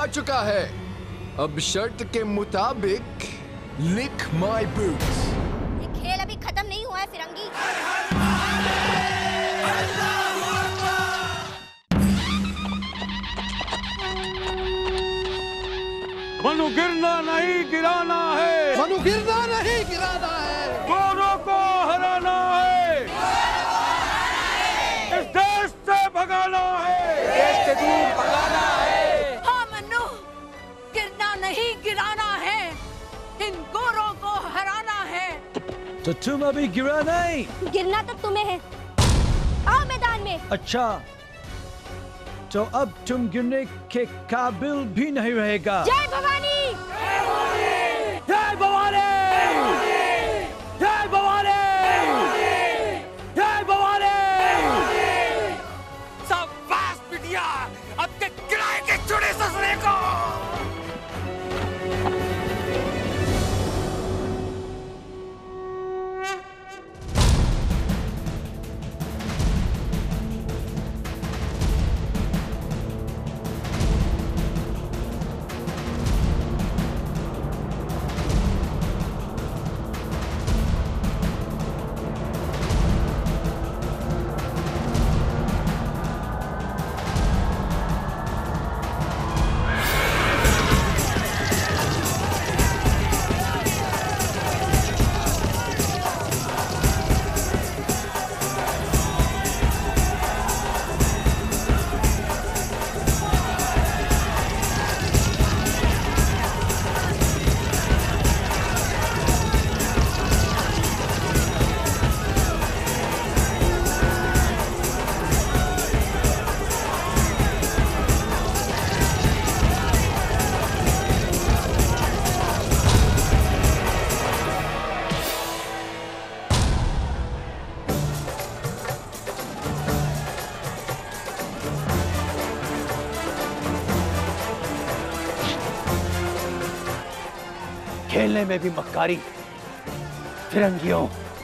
चुका है। अब शर्त के मुताबिक लिक माय बूट्स। ये खेल अभी खत्म नहीं हुआ है फिरंगी। मनु गिरना नहीं गिराना है, मनु गिरना नहीं गिराना है, गोरों को हराना है, इस देश से भगाना है, देश से दूर भगाना है। हाँ मनु, गिरना नहीं गिराना है, इन गोरों को हराना है। तो तुम अभी गिरा नहीं? गिरना तो तुम्हें है। आओ मैदान में। अच्छा, तो अब तुम गिरने के काबिल भी नहीं रहेगा। जय भवानी! जय भवानी! जय भवानी! जय भवानी! शाबाश बिटिया, अब के किराए के चुड़े ससुरे को। खेलने में भी मक्कारी फिरंगियों।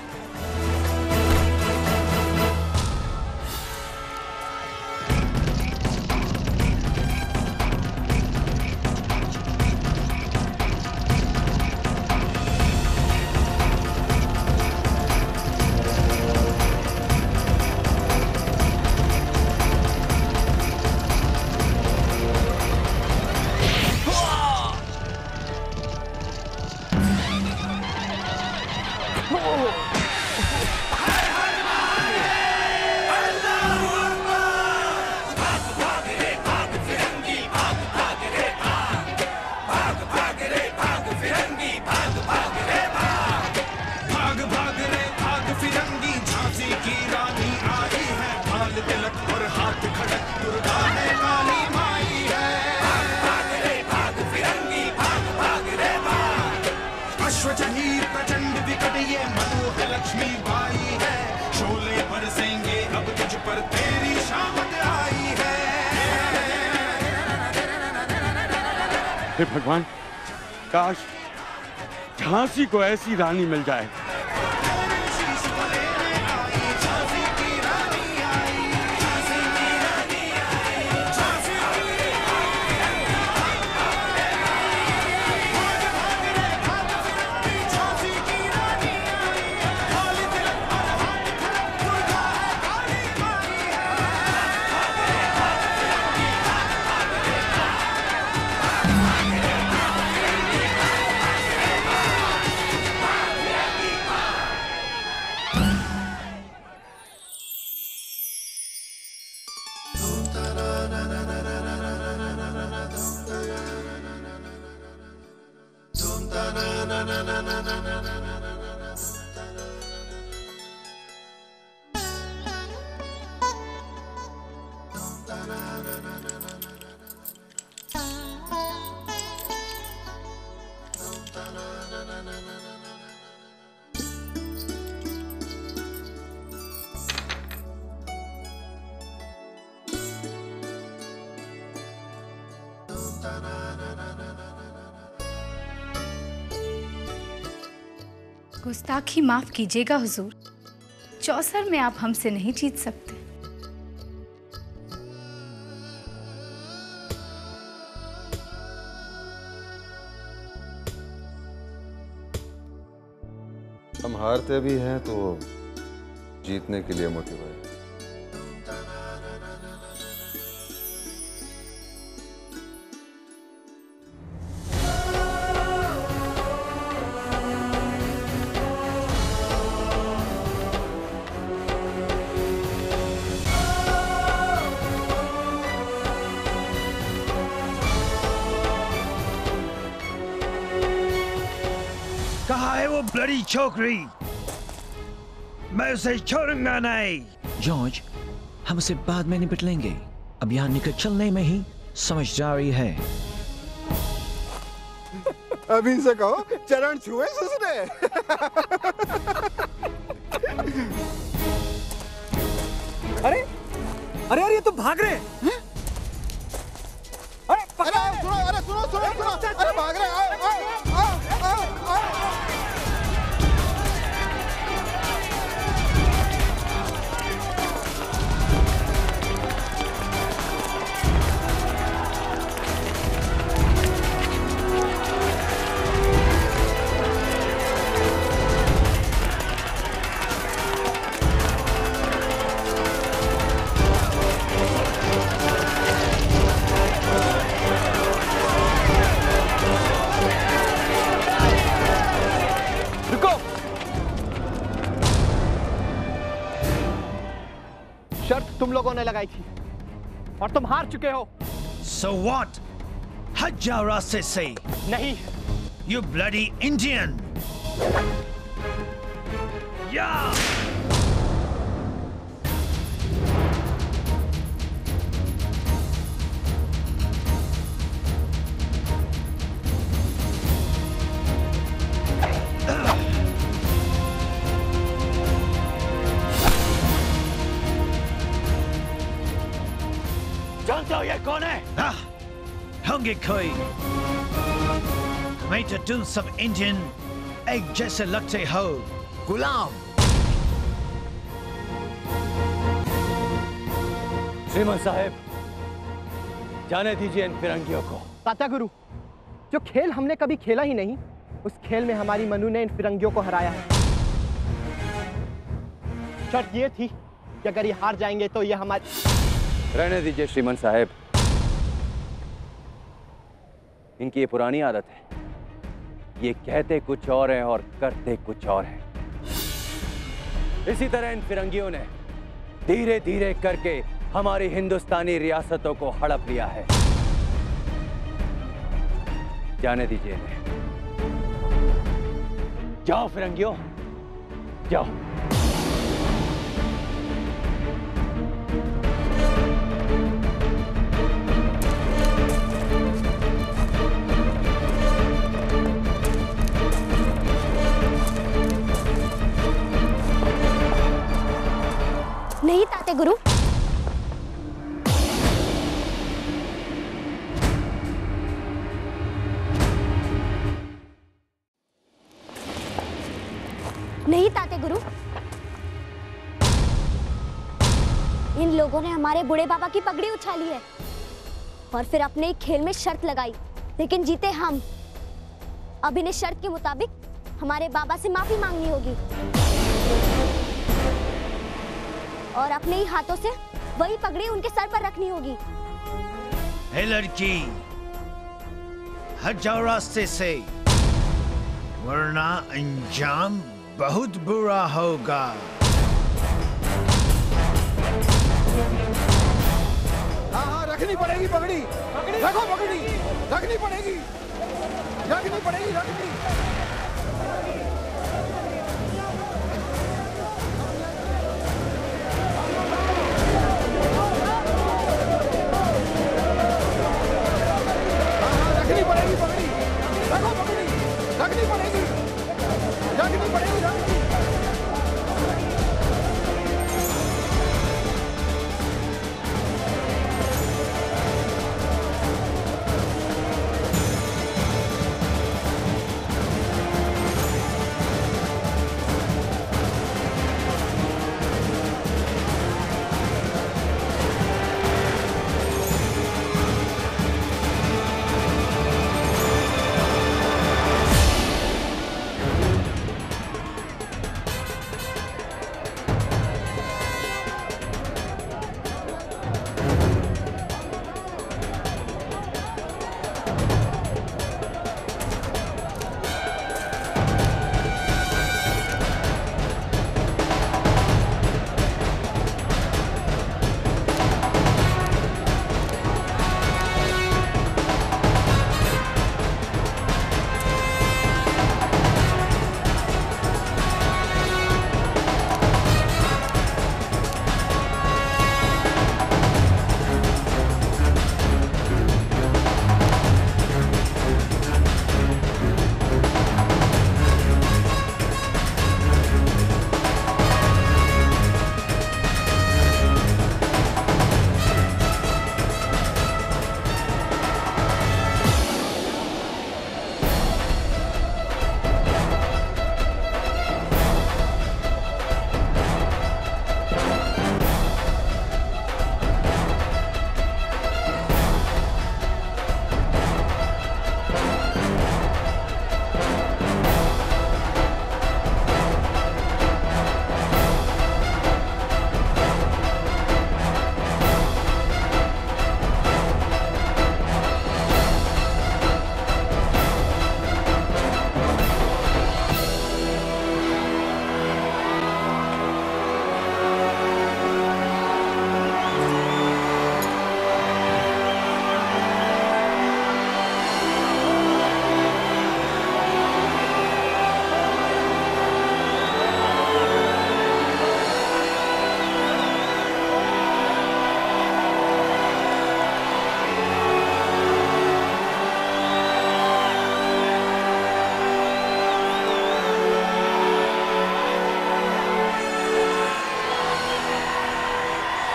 हे भगवान, काश झांसी को ऐसी रानी मिल जाए। गुस्ताखी माफ कीजिएगा हुजूर, चौसर में आप हमसे नहीं जीत सकते। हारते भी हैं तो जीतने के लिए मोटिव है। कहाँ है वो ब्लडी छोकरी? मैं उसे छोड़ूंगा नहीं। जॉर्ज, हम उसे बाद में निपट लेंगे। अब यहाँ निकल चलने में ही समझदारी है। अभी से कहो चरण छुए उसने। अरे अरे अरे ये तो भाग रहे हैं। अरे पकड़ो, सुनो, अरे सुनो सुनो सुनो, अरे भाग रहे हैं। शर्त तुम लोगों ने लगाई थी और तुम हार चुके हो। So what? हट जाओ रास्ते से। नहीं। You bloody Indian! Yeah! जानते हो ये कौन है? होंगे कोई। मैं तो तुम सब इंडियन एक जैसे लगते हो। गुलाम। श्रीमान साहब, जाने दीजिए इन फिरंगियों को। तात्या गुरु, जो खेल हमने कभी खेला ही नहीं, उस खेल में हमारी मनु ने इन फिरंगियों को हराया है। शर्त ये थी कि अगर ये हार जाएंगे तो ये हमारी। रहने दीजिए श्रीमान साहब, इनकी ये पुरानी आदत है। ये कहते कुछ और है और करते कुछ और है। इसी तरह इन फिरंगियों ने धीरे धीरे करके हमारी हिंदुस्तानी रियासतों को हड़प लिया है। जाने दीजिए इन्हें। जाओ फिरंगियों, जाओ। नहीं ताते गुरु, नहीं ताते गुरु, इन लोगों ने हमारे बूढ़े बाबा की पगड़ी उछाली है और फिर अपने ही खेल में शर्त लगाई, लेकिन जीते हम। अब इन्हें शर्त के मुताबिक हमारे बाबा से माफी मांगनी होगी और अपने ही हाथों से वही पगड़ी उनके सर पर रखनी होगी। हे लड़की, हट जाओ रास्ते से, वरना अंजाम बहुत बुरा होगा। हाँ, रखनी पड़ेगी पगड़ी। रखो पगड़ी, रखनी पड़ेगी, रखनी पड़ेगी, रखनी। रखनी पड़ेगी पगड़ी, रखो पगड़ी, रखनी पड़ेगी, रखनी पड़ेगी, रखनी।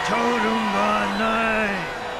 छोड़ूंगा नहीं।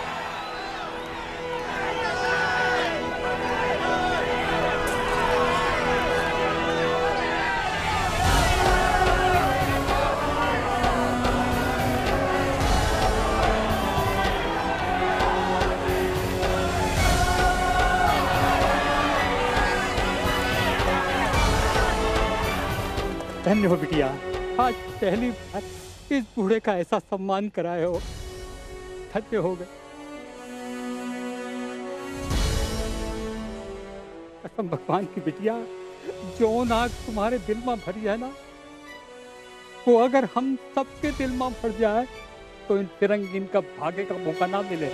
धन्य हो बिटिया, आज पहली बार इस बूढ़े का ऐसा सम्मान कराए हो। धन्य हो गए। कसम भगवान की बिटिया, जो नाग तुम्हारे दिल में भरी है ना, वो अगर हम सबके दिल में भर जाए तो इन फिरंगीन का भागे का मौका ना मिले।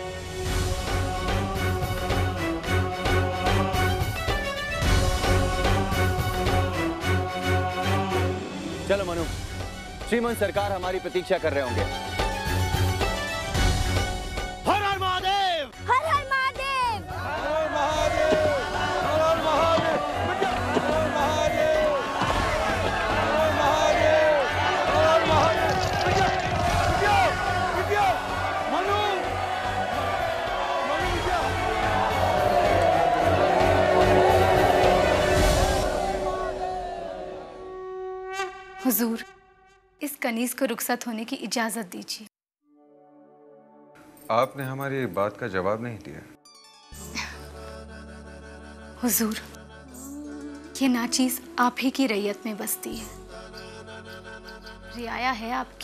चलो मनु, श्रीमंत सरकार हमारी प्रतीक्षा कर रहे होंगे। हर हर महादेव, हर हर महादेव, हर हर महादेव, हर हर महादेव, हर हर महादेव, हर महादेव, हर महादेव। बिटिया, बिटिया, मनु, मनु बिटिया। हुजूर, इस कनीज को रुखसत होने की इजाजत दीजिए। आपने हमारी बात का जवाब नहीं दिया। हुजूर, ये नाचीज आप ही की रैयत में बसती है, रियाया है आपकी।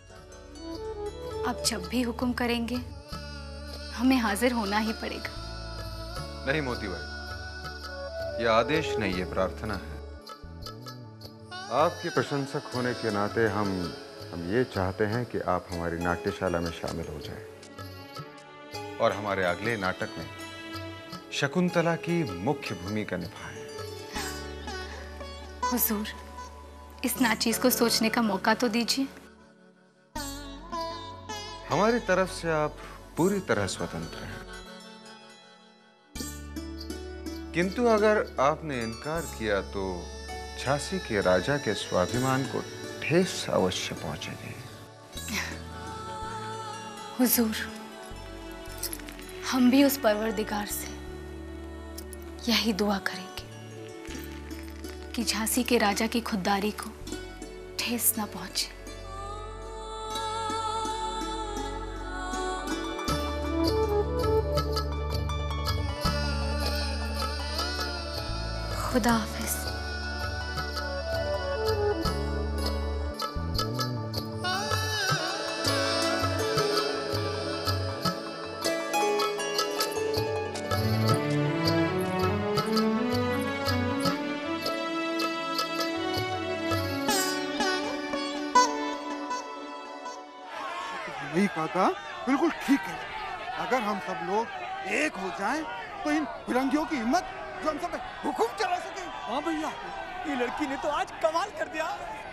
आप जब भी हुक्म करेंगे हमें हाजिर होना ही पड़ेगा। नहीं मोती भाई, यह आदेश नहीं, ये प्रार्थना है। आपके प्रशंसक होने के नाते हम ये चाहते हैं कि आप हमारी नाट्यशाला में शामिल हो जाएं और हमारे अगले नाटक में शकुंतला की मुख्य भूमिका निभाएं। हुजूर, इस नाचीज को सोचने का मौका तो दीजिए। हमारी तरफ से आप पूरी तरह स्वतंत्र हैं, किंतु अगर आपने इनकार किया तो झांसी के राजा के स्वाभिमान को ठेस अवश्य पहुंचेगी। हुजूर, हम भी उस परवरदिगार से यही दुआ करेंगे कि झांसी के राजा की खुददारी को ठेस न पहुंचे। खुदा हाफिज। नहीं काका, बिल्कुल ठीक है। अगर हम सब लोग एक हो जाएं, तो इन फिरंगियों की हिम्मत जो हम सब पे हुकुम चला सके। हाँ भैया, ये लड़की ने तो आज कमाल कर दिया।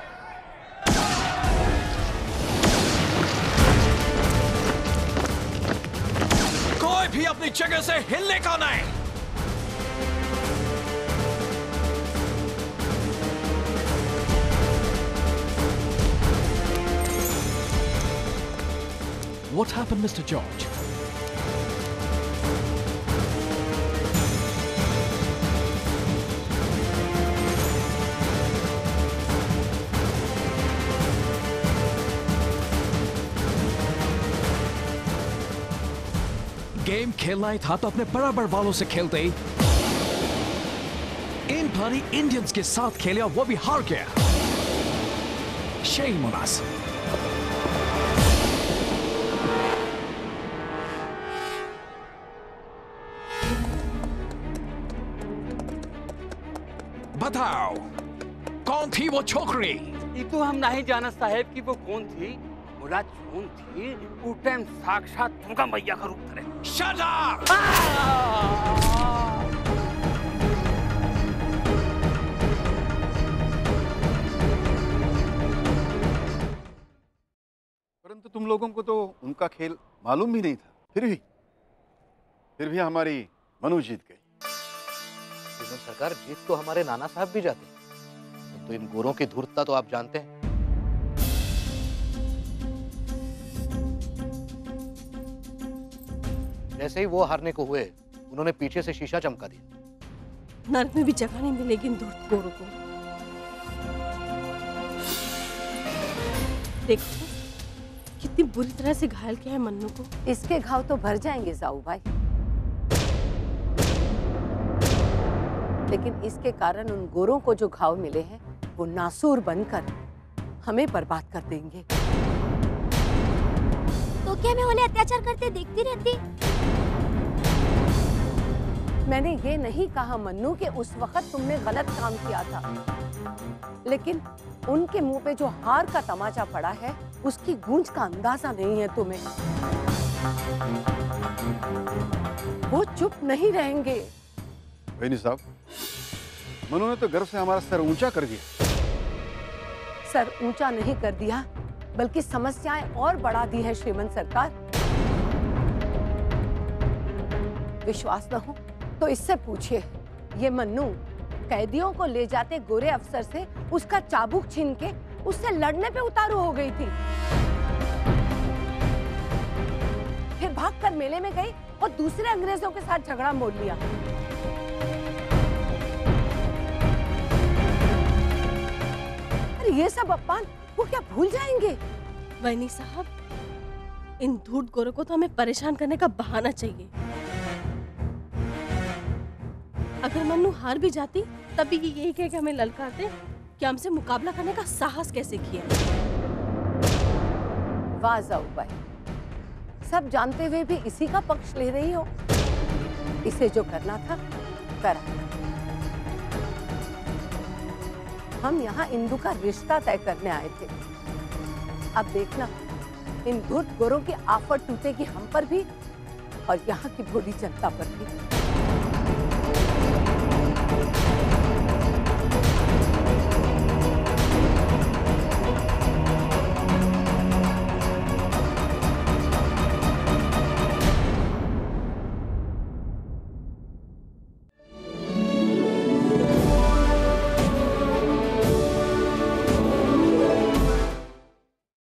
कोई भी अपनी जगह से हिलने का नहीं। What happened, Mr. George? Game खेलना ही था तो अपने बराबर वालों से खेलते ही। इन भारी इंडियंस के साथ खेले और वो भी हार गया। Shame on us. बताओ, कौन थी वो छोकरी? ये तो हम नहीं जाना साहब कि वो कौन थी। बोला कौन थी, उस टाइम साक्षात दुर्गा मैया का रूप धरे। Shut up! परंतु तुम लोगों को तो उनका खेल मालूम भी नहीं था। फिर भी हमारी मनु जीत गई। सरकार, जीत तो हमारे नाना साहब भी जाते, तो इन गोरों की धूर्तता तो आप जानते हैं। जैसे ही वो हारने को हुए, उन्होंने पीछे से शीशा चमका दिया। नर्क में भी जगह नहीं मिलेगी इन धूर्त गोरों को। देखो कितनी बुरी तरह से घायल किया है मन्नू को। इसके घाव तो भर जाएंगे जाऊ भाई, लेकिन इसके कारण उन गोरों को जो घाव मिले हैं वो नासूर बनकर हमें बर्बाद कर देंगे। तो क्या मैं उन्हें अत्याचार करते देखती रहती? मैंने ये नहीं कहा मन्नू कि उस वक्त तुमने गलत काम किया था, लेकिन उनके मुंह पे जो हार का तमाचा पड़ा है उसकी गूंज का अंदाजा नहीं है तुम्हें। वो चुप नहीं रहेंगे। बहनी साहब, मनु ने तो गर्व से हमारा सर ऊंचा कर दिया। सर ऊंचा नहीं कर दिया, बल्कि समस्याएं और बढ़ा दी है श्रीमंत सरकार। विश्वास न हो तो इससे पूछिए, ये मन्नू कैदियों को ले जाते गोरे अफसर से उसका चाबुक छीन के उससे लड़ने पे उतारू हो गई थी, फिर भागकर मेले में गई और दूसरे अंग्रेजों के साथ झगड़ा मोल लिया। अरे ये सब अपमान वो क्या भूल जाएंगे? वैनी साहब, इन धूर्त गोरों को तो हमें परेशान करने का बहाना चाहिए। अगर मन्नू हार भी जाती तब भी यही कह के हमें ललकारते कि हमसे मुकाबला करने का साहस कैसे किया। वाह जाऊ भाई, सब जानते हुए भी इसी का पक्ष ले रही हो। इसे जो करना था करा। हम यहाँ इंदु का रिश्ता तय करने आए थे। अब देखना इन धूर्त गोरों की आफत टूटेगी हम पर भी और यहाँ की भोली जनता पर भी।